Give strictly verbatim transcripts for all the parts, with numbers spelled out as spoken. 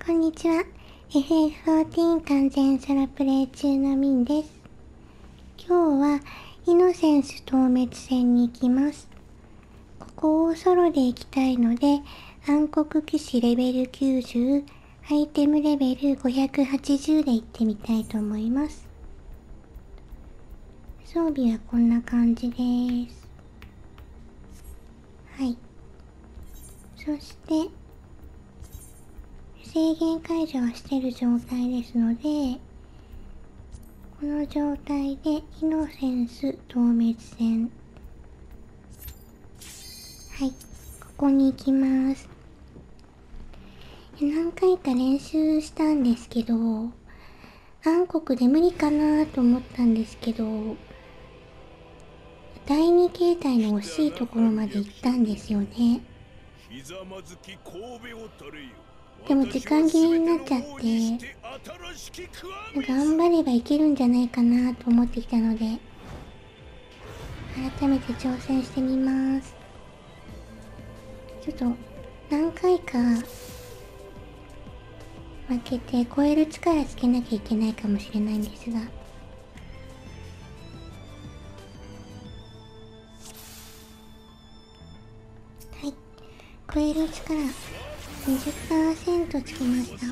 こんにちは。エフエフじゅうよん 完全ソロプレイ中のミンです。今日はイノセンス透滅戦に行きます。ここをソロで行きたいので、暗黒騎士レベルきゅうじゅう、アイテムレベルごひゃくはちじゅうで行ってみたいと思います。装備はこんな感じです。はい。そして、制限解除はしてる状態ですので、この状態でイノセンス透滅戦。はい、ここに行きます。何回か練習したんですけど、暗黒で無理かなと思ったんですけど、だいに形態の惜しいところまで行ったんですよね。でも時間切れになっちゃって、頑張ればいけるんじゃないかなと思ってきたので、改めて挑戦してみます。ちょっと何回か負けて超える力つけなきゃいけないかもしれないんですが、はい、超える力 にじゅっパーセント つきました。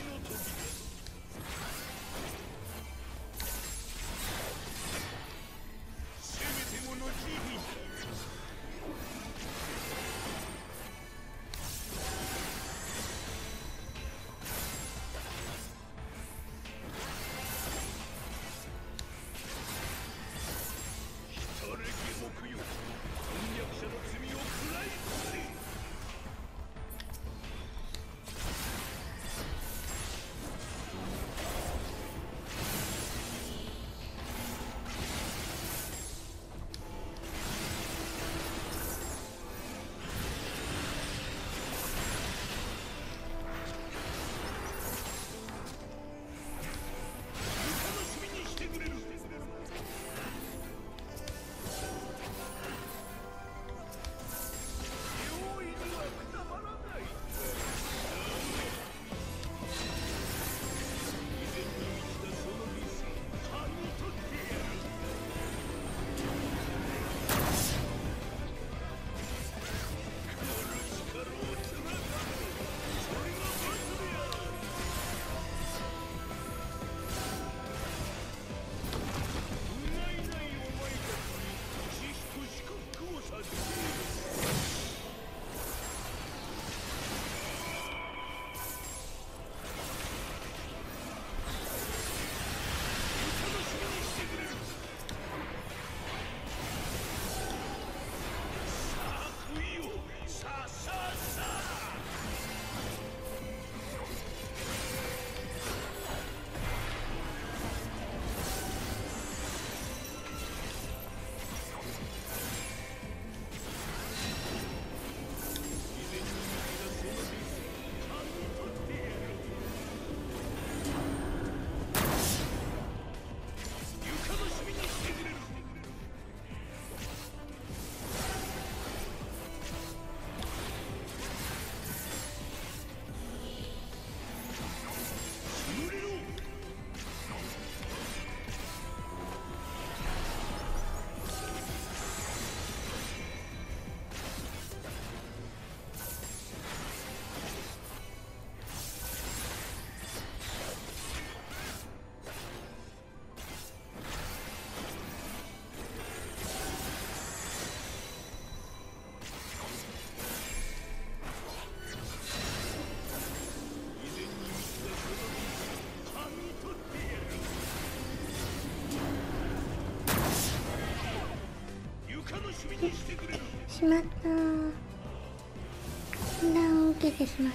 しまった。混乱を受けてしまった。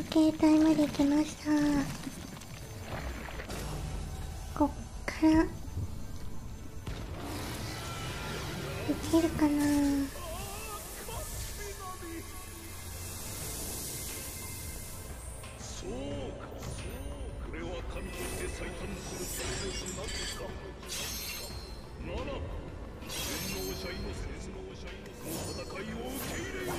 携帯まで来ました。こっからいけるかな。 そうか、これは神として最短する戦術なのか。ならば洗脳者イノセンスの戦いを受け入れよう。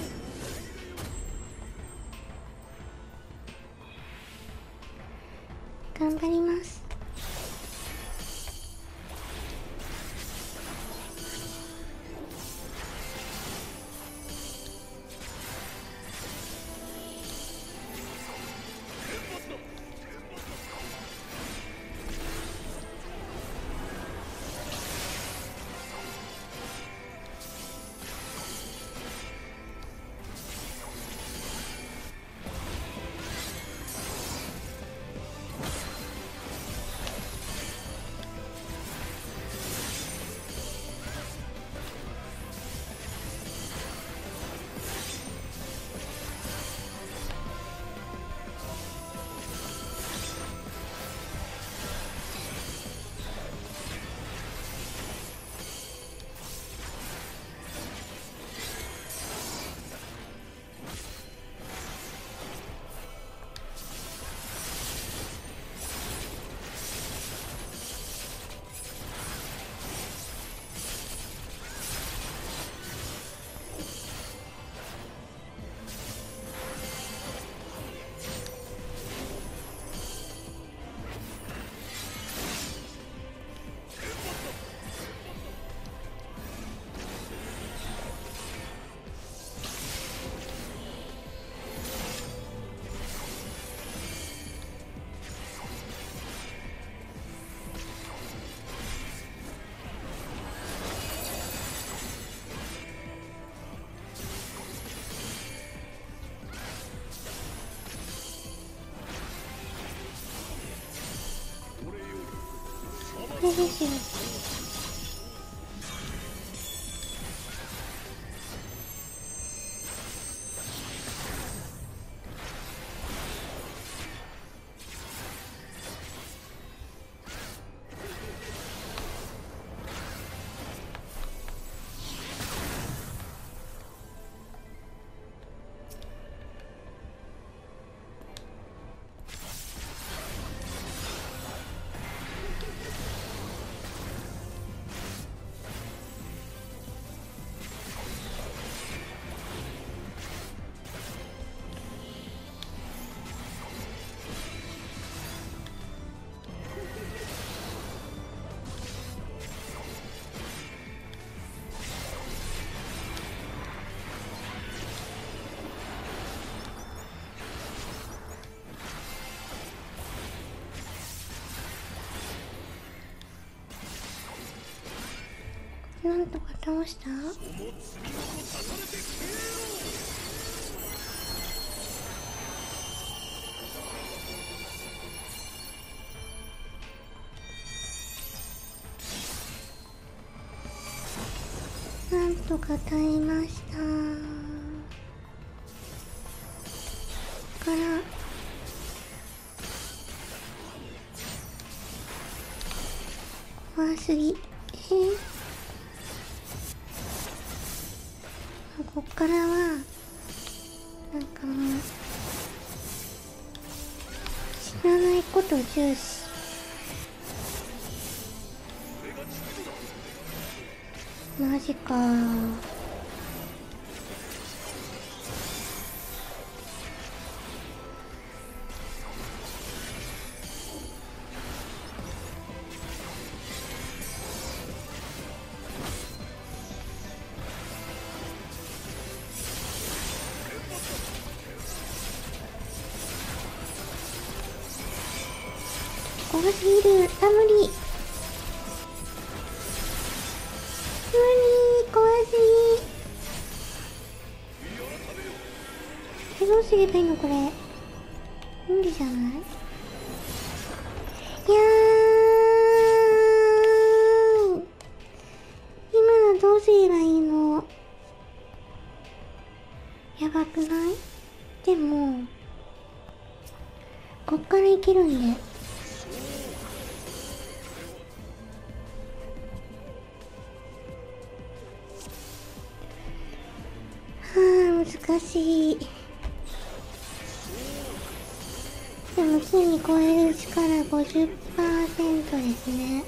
頑張ります。これですよ。なんとか倒した。なんとか耐えました。から怖すぎ。えーこっからはなんかもう死なないこと重視。マジかー。怖すぎる。あ、無理無理。怖すぎ。え、どうすればいいのこれ。無理じゃない？いやー、今のどうすればいいの？やばくない？でもできるんで。はあ、難しい。でもついに超える力 ごじゅっパーセント ですね。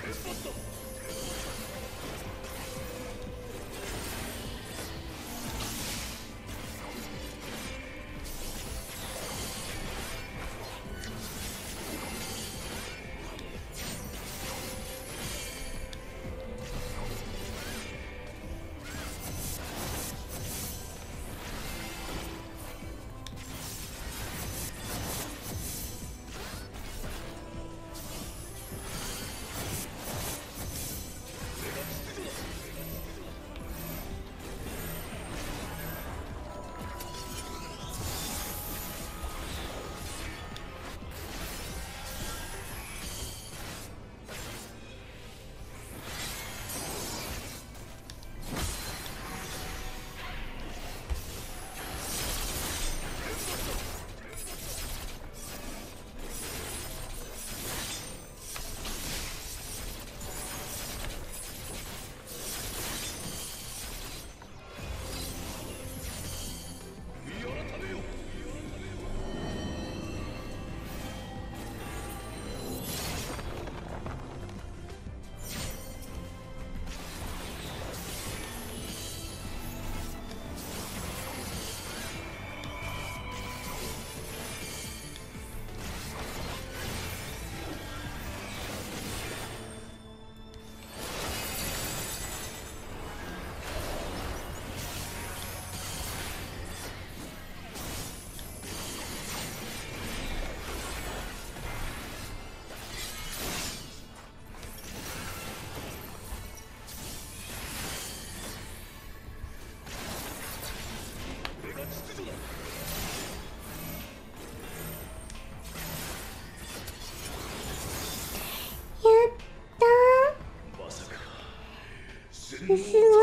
すごい。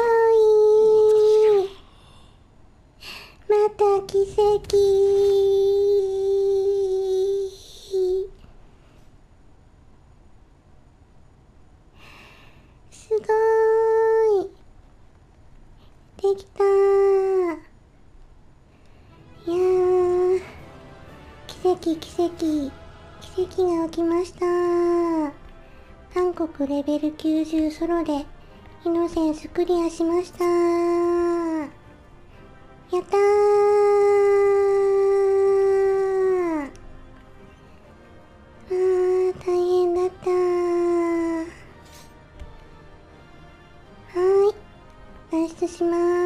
また奇跡。すごい。できた。いやー、奇跡奇跡奇跡が起きました。韓国レベルきゅうじゅうソロでイノセンスクリアしました。やったー。あー、大変だったー。はーい、脱出しまーす。